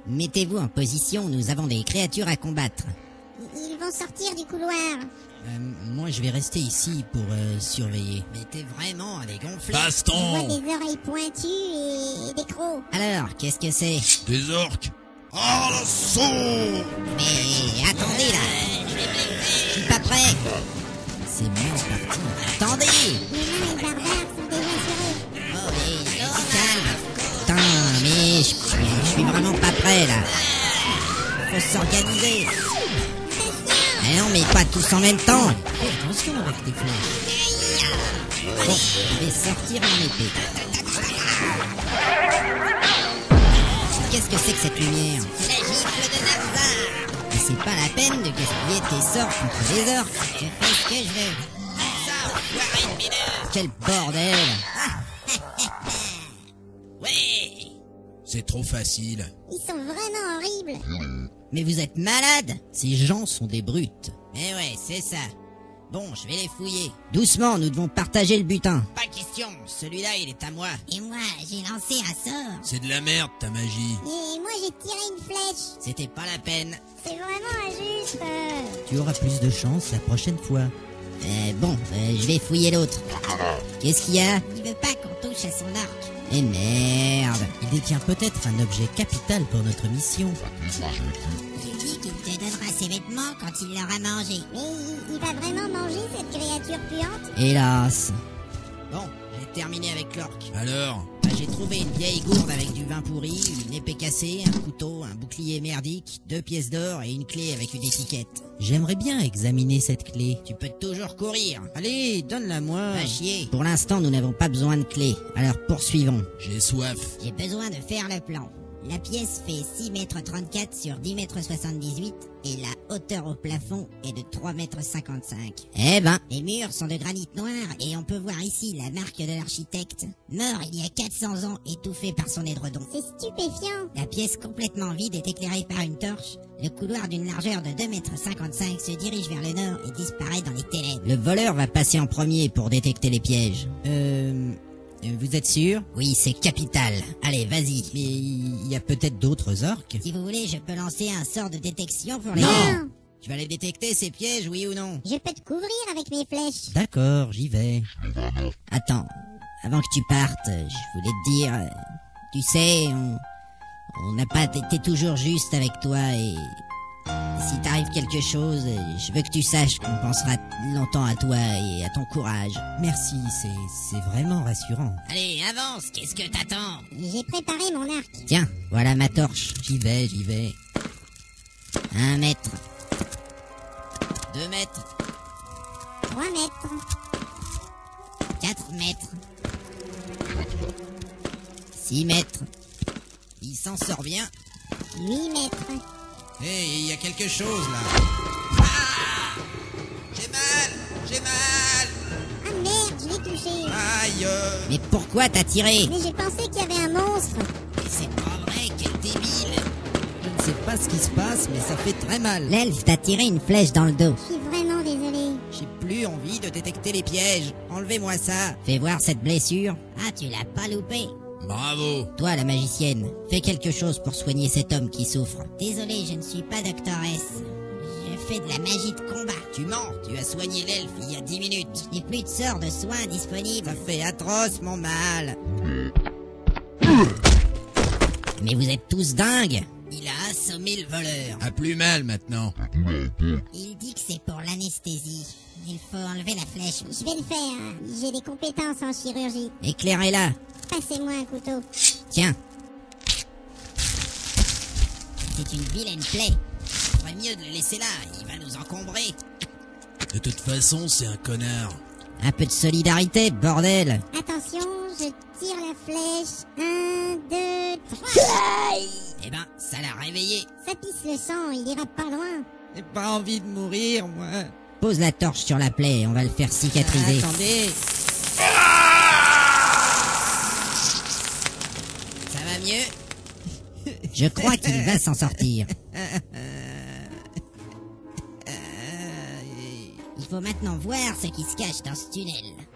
Mettez-vous en position, nous avons des créatures à combattre. Ils vont sortir du couloir. Moi, je vais rester ici pour surveiller. Mais t'es vraiment à les gonfler. Je vois Baston! des oreilles pointues et des crocs. Alors, qu'est-ce que c'est? Des orques! À l'assaut! Mais attendez là! Je suis pas prêt! C'est mal parti. Attendez! Les nains et le barbare sont déjà sur eux. Oh, mais calme! Putain, mais je suis vraiment pas prêt là! Faut s'organiser! Mais non, mais pas tous en même temps! Fais attention avec tes flèches. Bon, je vais sortir mon épée. Qu'est-ce que c'est que cette lumière? C'est la gifle de Navzar! Mais c'est pas la peine de gaspiller tes sorts contre les orques. Je fais ce que je veux. Quel bordel! Ouais! C'est trop facile. Ils sont vraiment horribles. Mais vous êtes malade? Ces gens sont des brutes. Mais ouais, c'est ça. Bon, je vais les fouiller. Doucement, nous devons partager le butin. Pas question, celui-là il est à moi. Et moi, j'ai lancé un sort. C'est de la merde, ta magie. Et moi, j'ai tiré une flèche. C'était pas la peine. C'est vraiment injuste. Tu auras plus de chance la prochaine fois. Je vais fouiller l'autre. Qu'est-ce qu'il y a? Il veut pas qu'on touche à son arc. Eh merde! Il détient peut-être un objet capital pour notre mission. Il dit qu'il te donnera ses vêtements quand il l'aura mangé. Mais il va vraiment manger cette créature puante? Hélas. Bon, j'ai terminé avec l'orque. Alors? J'ai trouvé une vieille gourde avec du vin pourri, une épée cassée, un couteau, un bouclier merdique, 2 pièces d'or et une clé avec une étiquette. J'aimerais bien examiner cette clé. Tu peux toujours courir. Allez, donne-la-moi. Va chier. Pour l'instant, nous n'avons pas besoin de clé. Alors poursuivons. J'ai soif. J'ai besoin de faire le plan. La pièce fait 6 mètres 34 sur 10 mètres 78 et la hauteur au plafond est de 3 mètres 55. Eh ben, Les murs sont de granit noir et on peut voir ici la marque de l'architecte, mort il y a 400 ans étouffé par son édredon. C'est stupéfiant. La pièce complètement vide est éclairée par une torche. Le couloir d'une largeur de 2 mètres 55 se dirige vers le nord et disparaît dans les ténèbres. le voleur va passer en premier pour détecter les pièges. Vous êtes sûr? Oui, c'est capital. Allez, vas-y. Mais il y a peut-être d'autres orques. Si vous voulez, je peux lancer un sort de détection pour les... Non. Tu vas les détecter, ces pièges, oui ou non? Je peux te couvrir avec mes flèches. D'accord, j'y vais. Attends, avant que tu partes, je voulais te dire... tu sais, on n'a pas été toujours juste avec toi et... si t'arrive quelque chose, je veux que tu saches qu'on pensera longtemps à toi et à ton courage. Merci, c'est vraiment rassurant. Allez, avance, qu'est-ce que t'attends? J'ai préparé mon arc. Tiens, voilà ma torche. J'y vais. 1 mètre. 2 mètres. 3 mètres. 4 mètres. 6 mètres. Il s'en sort bien. 8 mètres. Hé, il y a quelque chose là. Ah! J'ai mal! Ah merde, je l'ai touché. Aïe! Mais pourquoi t'as tiré? Mais j'ai pensé qu'il y avait un monstre. Mais c'est pas vrai, quel débile! Je ne sais pas ce qui se passe, mais ça fait très mal. L'elfe t'a tiré une flèche dans le dos. Je suis vraiment désolé. J'ai plus envie de détecter les pièges. Enlevez-moi ça. Fais voir cette blessure. Ah, tu l'as pas loupé. Bravo! Toi, la magicienne, fais quelque chose pour soigner cet homme qui souffre. Désolé, je ne suis pas doctoresse. Je fais de la magie de combat. Tu mens, tu as soigné l'elfe il y a 10 minutes. Je n'ai plus de sort de soins disponible. Ça fait atroce, mon mal. Mais vous êtes tous dingues. Il a assommé le voleur. À plus mal maintenant. Il dit que c'est pour l'anesthésie. Il faut enlever la flèche. Je vais le faire. J'ai des compétences en chirurgie. Éclairez-la. Passez-moi un couteau. Tiens, C'est une vilaine plaie. ferait mieux de le laisser là, il va nous encombrer. De toute façon, c'est un connard. Un peu de solidarité, bordel. Attention, je tire la flèche. 1, 2, 3. Eh ben, ça l'a réveillé. Ça pisse le sang, il ira pas loin. J'ai pas envie de mourir, moi. Pose la torche sur la plaie, on va le faire cicatriser. Attendez. Ça va mieux? Je crois qu'il va s'en sortir. Il faut maintenant voir ce qui se cache dans ce tunnel.